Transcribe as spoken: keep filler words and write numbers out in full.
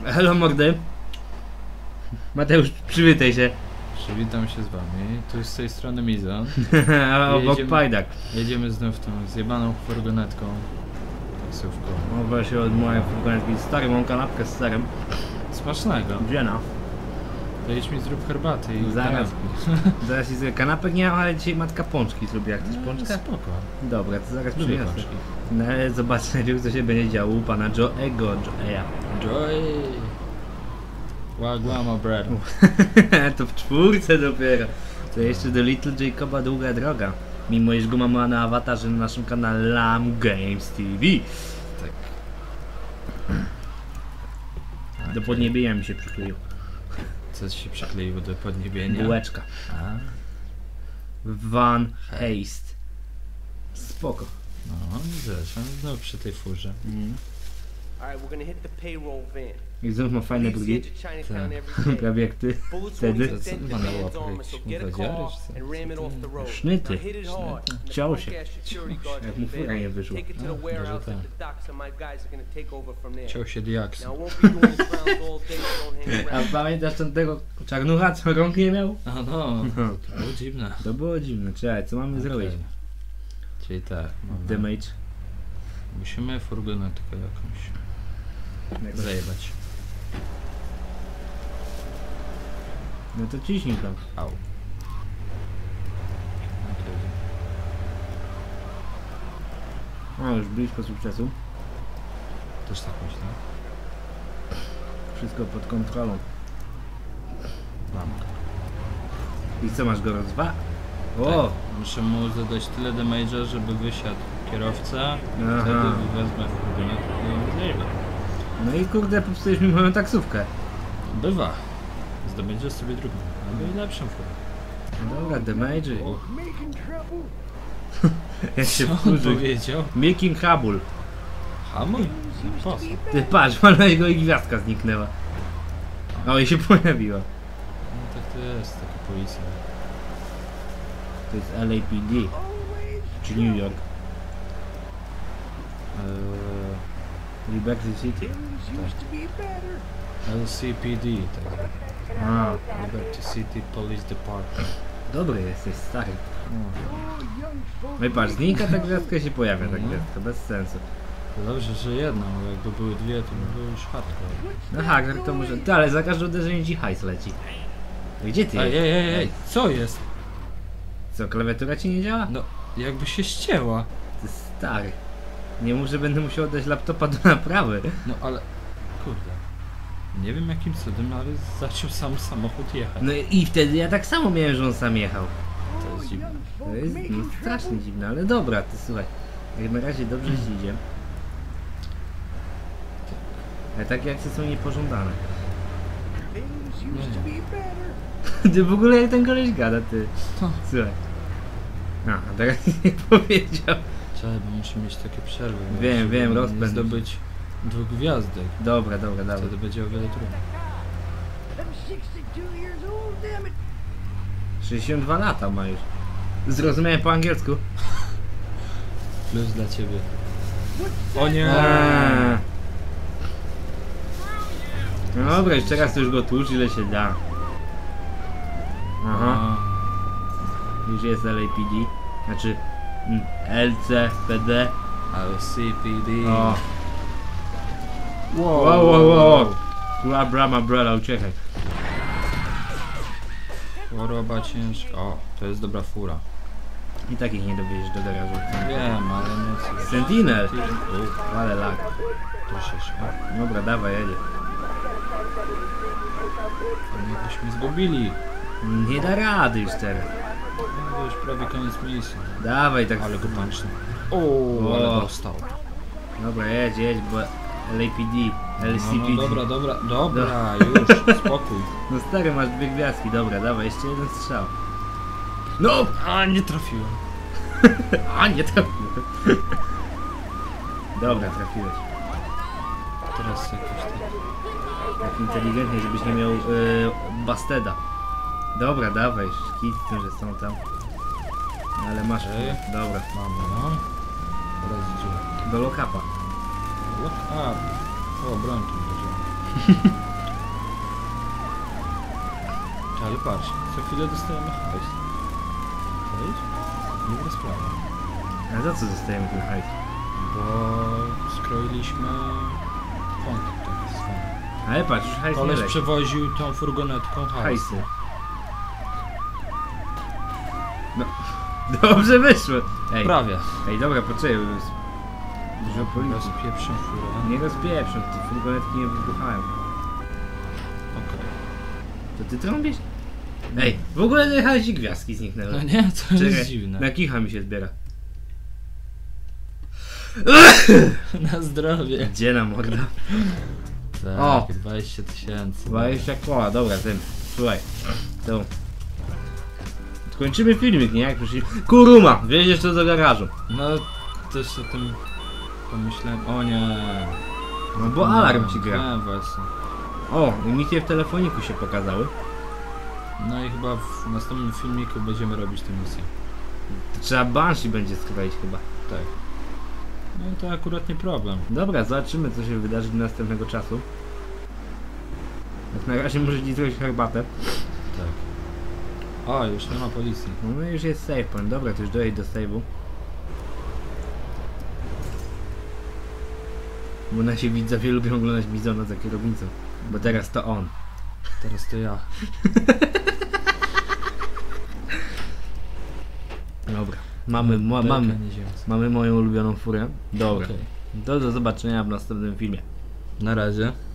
Hello mordy. Mateusz, przywitaj się. Przywitam się z wami. Tu z tej strony Mizon. A obok Pajdak. Jedziemy znów tą zjebaną furgonetką. Taksówką. Mogę się od mojej furgonetki. Stary, mam kanapkę z serem. Smacznego. Wiena. To idź mi zrób herbaty i Zaraz. kanapki. Zaraz ci zrobię kanapek, nie mam, ale dzisiaj matka pączki zrobiła. Chcesz No, pączka? spoko. Dobra, to zaraz Lubię przyniosę. pączki. No ale zobacz najpierw, co się będzie działo u pana Joe'ego. Joe'a. Joy! Wagłama bread. To w czwórce dopiero. To jeszcze do Little Jacoba długa droga. Mimo iż go mamy na awatarze na naszym kanale Lam Games T V. Tak. Do podniebienia mi się przykleił. Co ci się przykleiło do podniebienia? Bułeczka. A? Van Heist. Spoko. No, zresztą znowu przy tej furze. Mm. Alright, we're gonna hit the payroll van. I znów ma fajne Leaves brwi. here to Chinatown Tak. every day. Prawie jak ty. Bullets Wtedy. won't dent the Co ma na man's łapach? armor, so get a Wadziary, car czy co? and ram it off the road. Sznyty. Now hit it hard. and the Ciał się. punk-ass security guard Jak in mu the fura van. nie wyszło. Take it to No, the może warehouse tak. at the docks and my guys are gonna take over from there. Ciął się diaks. Now I won't be doing this rounds all day, so don't hang A around. pamiętasz ten tego czarnucha, co rąk nie miał? A no, No. to było dziwne. To było dziwne. Czekaj, co mamy zrobić? Okej. Czyli tak, mamy, Damage. musimy furgonetkę jakąś zajebać. No to ciśnij tam. Au. O, już blisko sukcesu. Też tak myślę. Wszystko pod kontrolą. Mam. I co, masz go rozwa? O! O! Tak. Muszę mu zadać tyle damage'a, żeby wysiadł kierowca. Aha. Wtedy wezmę furgonetkę i zajebę. No i kurde, popsułeś mi moją taksówkę. Bywa. Zdobędziesz sobie drugą. Albo i lepszą furę. No dobra, damage. Jak się Co on wkurzył. powiedział? Making trouble. Hamuj? Po co? Ty patrz, walnąłeś go i gwiazdka zniknęła. O, i się pojawiła. No tak to jest, taka policja. To jest L A P D. Czy New York. Eee, Liberty City. L C P D, tak. A, Liberty City Police Department. dobry jesteś, stary. O, No i patrz, znika ta gwiazdka i się pojawia ta Mhm. gwiazdka, bez sensu. to dobrze, że jedna, bo jakby były dwie, to by było już hardcore. No haker to może... Ty, ale za każde uderzenie ci hajs leci. Gdzie ty Ej, jest? ej, ej, ej, co jest? Co, klawiatura ci nie działa? No, jakby się ścięła. Ty stary. Nie mów, że będę musiał oddać laptopa do naprawy. No ale, kurde. Nie wiem jakim cudem, ale zaczął sam samochód jechać. No i wtedy ja tak samo miałem, że on sam jechał. To jest dziwne. To jest no, strasznie dziwne, ale dobra, ty słuchaj. Jak na razie dobrze ci idzie. Ale takie akcje są niepożądane. Ty w ogóle jak ten koleś gada, ty. Co? Słuchaj. A, a teraz nie powiedział. Czekaj, bo muszę mieć takie przerwy. bo Wiem, żeby wiem, nie rozpęd. zdobyć dwóch gwiazdek. Dobra, dobra, dobra. Wtedy będzie o wiele trudniej. sześćdziesiąt dwa lata ma już. Zrozumiałem po angielsku. Plus dla ciebie. O nie! Eee. No dobra, jeszcze raz to już go tłucz ile się da. Aha, już jest L A P D. Znaczy mm, L C P D. L C P D. O. Wow, Wow, wow, wow. Kula brama brala, uciekaj. Choroba ciężka. O, to jest dobra fura. I takich nie dowieziesz do garażu. Wiem, ale nie co. Sentinel. U, Ale lag. troszeczkę. Dobra, dawaj, jedzie. Nie byśmy zgubili. Nie da rady już teraz. No, to już prawie koniec misji. Dawaj, tak. Ale go punchny. O. O, ale dostał. Dobra, jedź, jedź, bo L A P D, L C P D. No, no dobra, dobra, dobra, już, spokój. No stary, masz dwie gwiazdki, dobra, dawaj, jeszcze jeden strzał. No! A, nie trafiłem. A, nie trafiłem. Dobra, trafiłeś. Teraz jakoś tak. Tak inteligentnie, żebyś nie miał yy, Basteda. Dobra, dawaj, szkicy, że są tam. Ale masz, Okej. dobra. Mamy, no. Teraz idzie. Do lock-upa. Lock up. O, broń tu będzie. Ale patrz, co chwilę dostajemy hajs. Hajs? Dobra sprawa. A za co dostajemy ten hajs? Bo skroiliśmy konto tak zwane. Ale patrz, już hajs nie Koleś leci. przewoził tą furgonetką hajs. Hajsy. No, dobrze wyszło. Ej, Prawie. ej, dobra, poczekaj, bo jest dużo policji. Rozpieprzę furę. Nie rozpieprzą, te furgonetki nie wybuchają. Okej. To ty trąbisz? Ej, w ogóle hajs i gwiazdki zniknęły. No nie, to Czekaj, jest dziwne. na kicha mi się zbiera. Na zdrowie. Gdzie na morda? Tak, O! dwadzieścia tysięcy. dwadzieścia koła, dobra, tym. Słuchaj. To. Skończymy filmik, nie? Jak już... Kuruma! Wjedziesz to do garażu. No, też o tym pomyślałem. O nie. No bo alarm ci gra. Nie, właśnie. O, emisje w telefoniku się pokazały. No i chyba w następnym filmiku będziemy robić tę misję. To trzeba Banshee będzie skroić chyba. Tak. No to akurat nie problem. Dobra, zobaczymy co się wydarzy do następnego czasu. Jak na razie może ci zrobić herbatę. Tak. O, już nie ma policji. No, no już jest save point. Dobra, to już dojedź do save'u. Bo nasi widzowie lubią oglądać Bizona za kierownicą. Bo teraz to on. Teraz to ja. Dobra. Mamy, mo, mamy, Belka nieziemska. mamy moją ulubioną furę. Dobra. Okej. To do zobaczenia w następnym filmie. Na razie.